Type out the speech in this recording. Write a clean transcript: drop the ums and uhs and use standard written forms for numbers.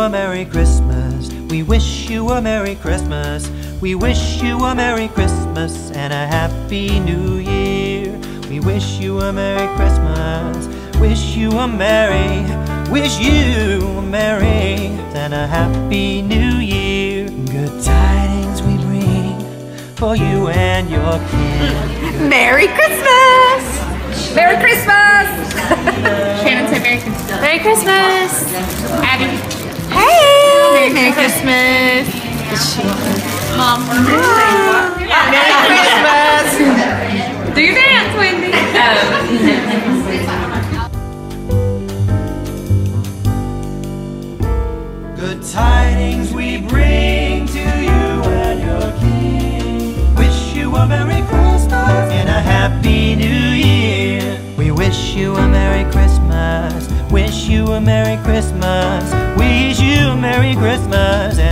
a Merry Christmas. We wish you a Merry Christmas. We wish you a Merry Christmas and a Happy New Year. We wish you a Merry Christmas. Wish you a Merry and a Happy New Year. Good tidings we bring for you and your kin. Merry Christmas! Merry Christmas! Shannon, say Merry Christmas. Merry Christmas! Abby. Hey! Merry Christmas! Mom. Merry Christmas! Do your dance, Wendy. Good tidings we bring to you and your king. Wish you a Merry Christmas and a Happy New Year. We wish you a Merry Christmas. Wish you a Merry Christmas. Wish you a Merry Christmas